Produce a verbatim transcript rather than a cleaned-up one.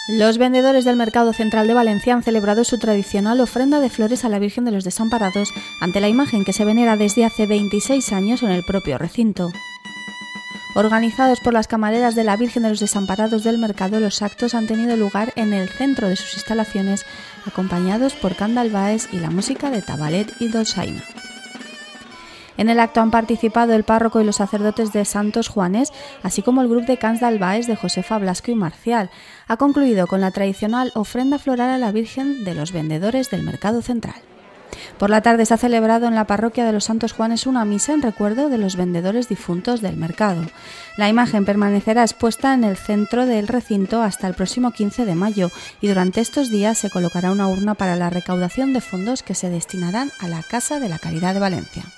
Los vendedores del Mercado Central de Valencia han celebrado su tradicional ofrenda de flores a la Virgen de los Desamparados ante la imagen que se venera desde hace veintiséis años en el propio recinto. Organizados por las camareras de la Virgen de los Desamparados del Mercado, los actos han tenido lugar en el centro de sus instalaciones, acompañados por Cant d'Albaes y la música de Tabalet y Dolçaina. En el acto han participado el párroco y los sacerdotes de Santos Juanes, así como el grupo de Cants d'Albaes de Josefa Blasco y Marcial. Ha concluido con la tradicional ofrenda floral a la Virgen de los vendedores del Mercado Central. Por la tarde se ha celebrado en la parroquia de los Santos Juanes una misa en recuerdo de los vendedores difuntos del mercado. La imagen permanecerá expuesta en el centro del recinto hasta el próximo quince de mayo y durante estos días se colocará una urna para la recaudación de fondos que se destinarán a la Casa de la Caridad de Valencia.